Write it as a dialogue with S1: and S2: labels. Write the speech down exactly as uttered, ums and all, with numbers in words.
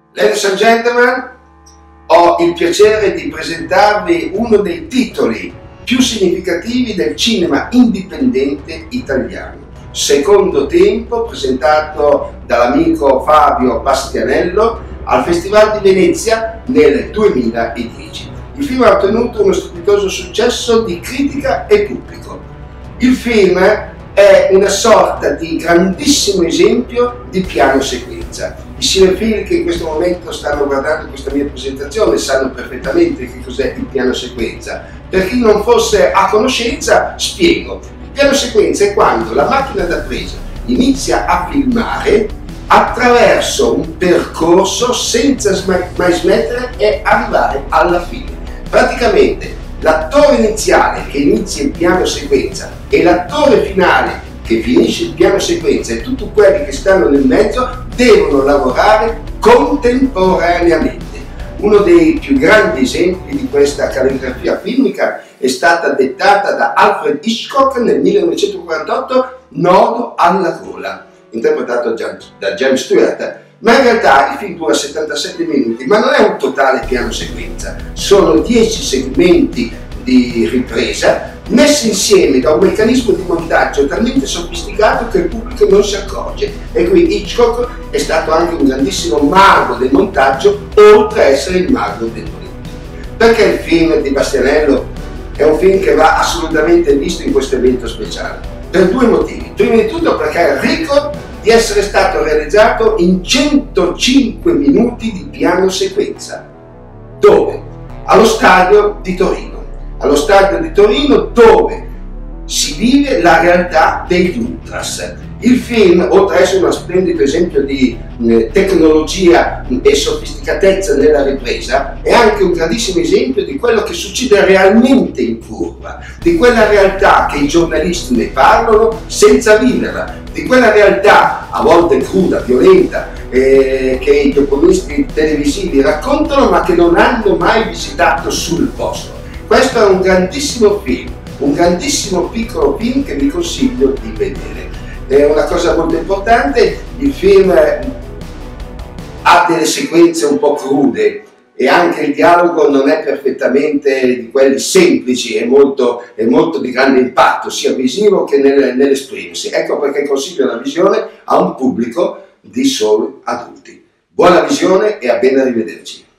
S1: Ladies and gentlemen, ho il piacere di presentarvi uno dei titoli più significativi del cinema indipendente italiano. Secondo Tempo, presentato dall'amico Fabio Bastianello al Festival di Venezia nel duemiladieci. Il film ha ottenuto uno strepitoso successo di critica e pubblico. Il film è una sorta di grandissimo esempio di piano sequenza. I cinefili che in questo momento stanno guardando questa mia presentazione sanno perfettamente che cos'è il piano sequenza. Per chi non fosse a conoscenza, spiego. Il piano sequenza è quando la macchina da presa inizia a filmare attraverso un percorso senza mai smettere e arrivare alla fine. Praticamente l'attore iniziale che inizia il piano sequenza e l'attore finale che finisce il piano sequenza e tutti quelli che stanno nel mezzo devono lavorare contemporaneamente. Uno dei più grandi esempi di questa calligrafia filmica è stata dettata da Alfred Hitchcock nel millenovecentoquarantotto, Nodo alla gola, interpretato da James Stewart. Ma in realtà il film dura settantasette minuti, ma non è un totale piano sequenza, sono dieci segmenti di ripresa messi insieme da un meccanismo di montaggio talmente sofisticato che il pubblico non si accorge, e quindi Hitchcock è stato anche un grandissimo mago del montaggio, oltre a essere il mago del ritmo. Perché il film di Bastianello è un film che va assolutamente visto in questo evento speciale? Per due motivi. Prima di tutto perché ha il record di essere stato realizzato in centocinque minuti di piano sequenza. Dove? Allo stadio di Torino. Allo stadio di Torino, dove si vive la realtà degli ultras. Il film, oltre ad essere uno splendido esempio di eh, tecnologia e sofisticatezza nella ripresa, è anche un grandissimo esempio di quello che succede realmente in curva, di quella realtà che i giornalisti ne parlano senza viverla, di quella realtà a volte cruda, violenta, eh, che i doppisti televisivi raccontano ma che non hanno mai visitato sul posto. Questo è un grandissimo film, un grandissimo piccolo film che vi consiglio di vedere. È una cosa molto importante, il film ha delle sequenze un po' crude e anche il dialogo non è perfettamente di quelli semplici, è molto, è molto di grande impatto sia visivo che nel, nell'esprimersi. Ecco perché consiglio la visione a un pubblico di soli adulti. Buona visione e a ben arrivederci.